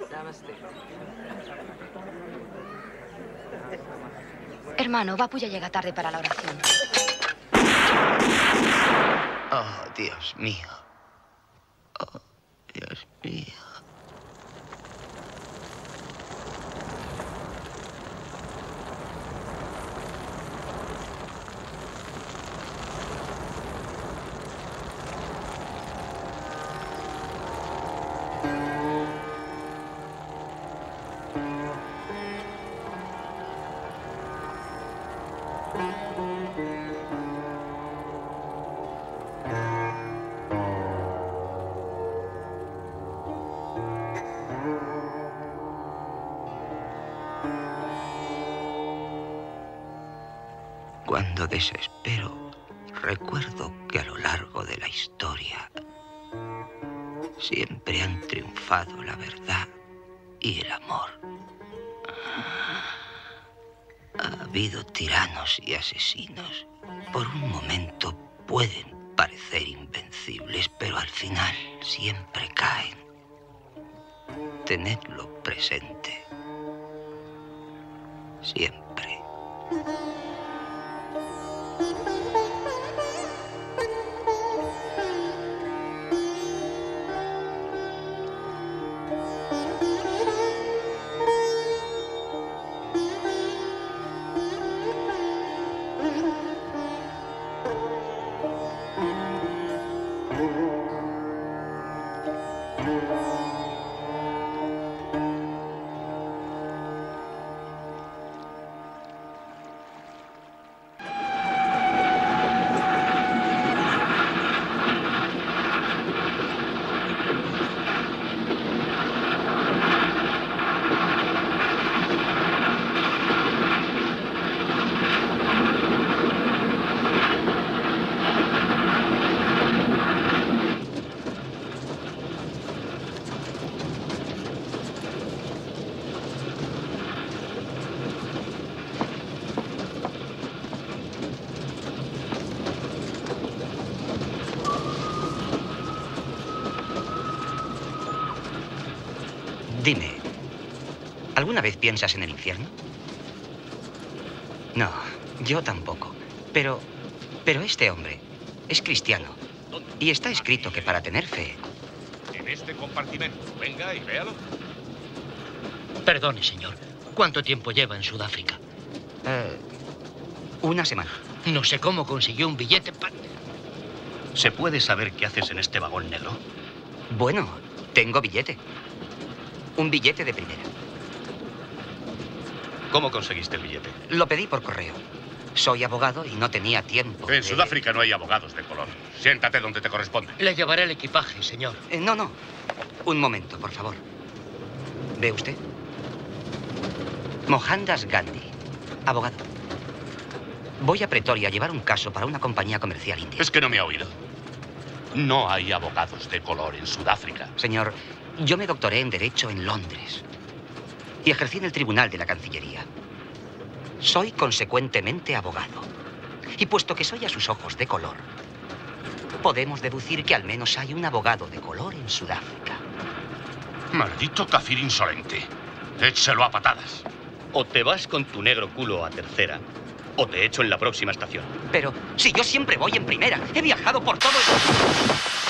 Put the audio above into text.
Hermano, Bapu ya llega tarde para la oración. Oh, Dios mío. Oh, Dios mío. Cuando desespero, recuerdo que a lo largo de la historia siempre han triunfado la verdad y el amor. Ha habido tiranos y asesinos. Por un momento pueden parecer invencibles, pero al final siempre caen. Tenedlo presente. Siempre. Dime, ¿alguna vez piensas en el infierno? No, yo tampoco. Pero este hombre es cristiano. Y está escrito que para tener fe... En este compartimento. Venga y véalo. Perdone, señor. ¿Cuánto tiempo lleva en Sudáfrica? Una semana. No sé cómo consiguió un billete para... ¿Se puede saber qué haces en este vagón negro? Bueno, tengo billete. Un billete de primera. ¿Cómo conseguiste el billete? Lo pedí por correo. Soy abogado y no tenía tiempo. En Sudáfrica no hay abogados de color. Siéntate donde te corresponde. Le llevaré el equipaje, señor. No. Un momento, por favor. ¿Ve usted? Mohandas Gandhi, abogado. Voy a Pretoria a llevar un caso para una compañía comercial india. Es que no me ha oído. No hay abogados de color en Sudáfrica. Señor, yo me doctoré en Derecho en Londres y ejercí en el Tribunal de la Cancillería. Soy consecuentemente abogado. Y puesto que soy a sus ojos de color, podemos deducir que al menos hay un abogado de color en Sudáfrica. Maldito kafir insolente. Échelo a patadas. O te vas con tu negro culo a tercera, o te echo en la próxima estación. Pero si yo siempre voy en primera, he viajado por todo el...